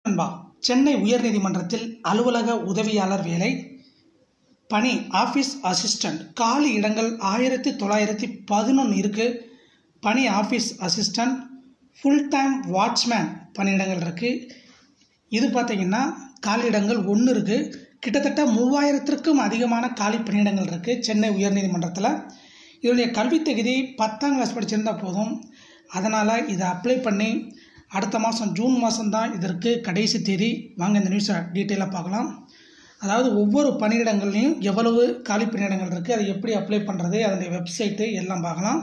நண்பா, சென்னை உயர்நீதிமன்றத்தில் அலுவலக உதவியாளர் வேலை பணி ஆஃபீஸ் அசிஸ்டண்ட் காலி இடங்கள் 1911 இருக்குது. பணி office assistant full time watchman பணியிடங்கள் இருக்குது. இது பார்த்திங்கன்னா காலி இடங்கள் 1 இருக்குது. கிட்டத்தட்ட 3000க்கும் அதிகமான காலி பணியிடங்கள் இருக்குது சென்னை உயர்நீதிமன்றத்தில். இதனுடைய கல்வித் தகுதி 10ஆம் கிளாஸ் படிச்சிருந்தால் போதும். அதனால் இதை அப்ளை பண்ணி அடுத்த மாதம் ஜூன் மாதம்தான் இதற்கு கடைசி தேதி. வாங்க இந்த நியூஸை டீட்டெயிலாக பார்க்கலாம். அதாவது ஒவ்வொரு பணியிடங்கள்லையும் எவ்வளவு காலி பணியிடங்கள் இருக்குது, அதை எப்படி அப்ளை பண்ணுறது, அதனுடைய வெப்சைட்டு எல்லாம் பார்க்கலாம்.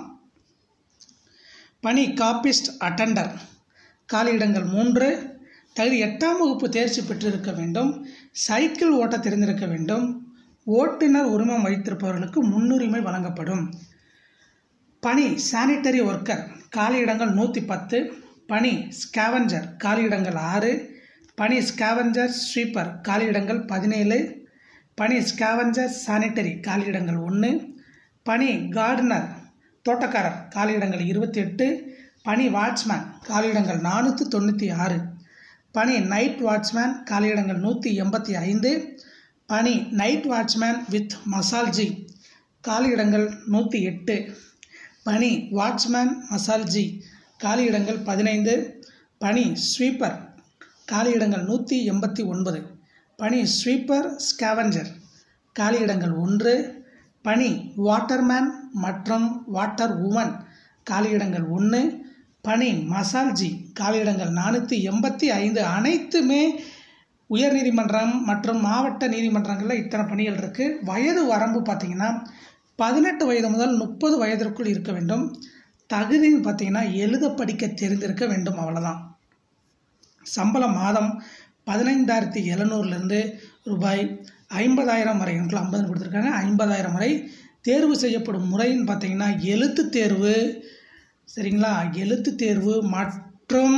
பணி காப்பிஸ்ட் அட்டெண்டர் காலி இடங்கள் 3. தகுதி 8ஆம் வகுப்பு தேர்ச்சி பெற்றிருக்க வேண்டும். சைக்கிள் ஓட்ட தெரிந்திருக்க வேண்டும். ஓட்டுநர் உரிமம் வைத்திருப்பவர்களுக்கு முன்னுரிமை வழங்கப்படும். பணி சானிட்டரி ஒர்க்கர் காலி இடங்கள் 110. பணி ஸ்கேவஞ்சர் காலி இடங்கள் 6. பணி ஸ்கேவஞ்சர் ஸ்வீப்பர் காலி இடங்கள் 17. பணி ஸ்கேவஞ்சர் சானிட்டரி காலி இடங்கள் 1. பணி கார்டனர் தோட்டக்காரர் காலி இடங்கள் 28. பணி வாட்ச்மேன் காலி இடங்கள் 496. பணி நைட் வாட்ச்மேன் காலி இடங்கள் 185. பணி நைட் வாட்ச்மேன் வித் மசால்ஜி காலி இடங்கள் 108. பணி வாட்ச்மேன் மசால்ஜி காலி இடங்கள் 15. பணி ஸ்வீப்பர் காலி இடங்கள் 189. பணி ஸ்வீப்பர் ஸ்கேவஞ்சர் காலி இடங்கள் 1. பணி வாட்டர்மேன் மற்றும் வாட்டர் உமன் காலி இடங்கள் 1. பணி மசால்ஜி காலி இடங்கள் 485. அனைத்துமே உயர்நீதிமன்றம் மற்றும் மாவட்ட நீதிமன்றங்களில் இத்தனை பணிகள் இருக்குது. வயது வரம்பு பார்த்திங்கன்னா 18 வயது முதல் 30 வயதிற்குள் இருக்க வேண்டும். தகுதின்னு பார்த்திங்கன்னா எழுத படிக்க தெரிந்திருக்க வேண்டும், அவ்வளோதான். சம்பளம் மாதம் 15,700 ரூபாய் 50,000 வரை, 50 கொடுத்துருக்காங்க, 50,000 வரை. தேர்வு செய்யப்படும் முறைன்னு பார்த்திங்கன்னா எழுத்து தேர்வு, சரிங்களா, எழுத்து தேர்வு மற்றும்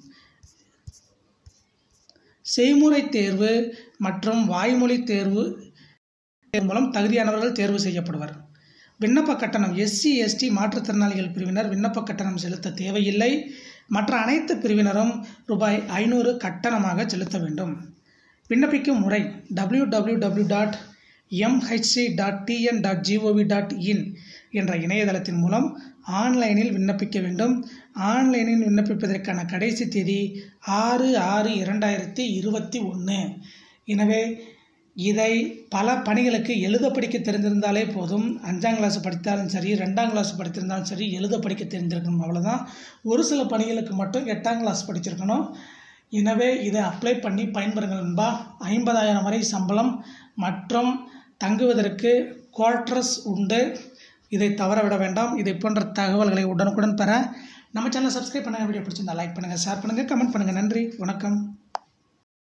செய்முறை தேர்வு மற்றும் வாய்மொழி தேர்வு மூலம் தகுதியானவர்கள் தேர்வு செய்யப்படுவர். விண்ணப்ப கட்டணம் SC ST மாற்றுத்திறனாளிகள் பிரிவினர் விண்ணப்ப கட்டணம் செலுத்த தேவையில்லை. மற்ற அனைத்து பிரிவினரும் ரூபாய் 500 கட்டணமாக செலுத்த வேண்டும். விண்ணப்பிக்கும் முறை www.mhc.tn.gov.in என்ற இணையதளத்தின் மூலம் ஆன்லைனில் விண்ணப்பிக்க வேண்டும். ஆன்லைனில் விண்ணப்பிப்பதற்கான கடைசி தேதி 6/6/2021. எனவே இதை பல பணிகளுக்கு எழுத படிக்க தெரிந்திருந்தாலே போதும். 5ஆம் கிளாஸ் படித்தாலும் சரி, 2ஆம் கிளாஸ் படித்திருந்தாலும் சரி, எழுத படிக்க தெரிந்திருக்கணும், அவ்வளோதான். ஒரு சில பணிகளுக்கு மட்டும் 8ஆம் கிளாஸ் படிச்சிருக்கணும். எனவே இதை அப்ளை பண்ணி பயன்பெறுங்கள் நண்பா. 50,000 வரை சம்பளம் மற்றும் தங்குவதற்கு குவார்ட்டர்ஸ் உண்டு. இதை தவற விட வேண்டாம். இதை போன்ற தகவல்களை உடனுக்குடன் பெற நம்ம சேனலை சப்ஸ்கிரைப் பண்ணுங்கள். வீடியோ பிடிச்சிருந்தா லைக் பண்ணுங்கள், ஷேர் பண்ணுங்கள், கமெண்ட் பண்ணுங்கள். நன்றி, வணக்கம்.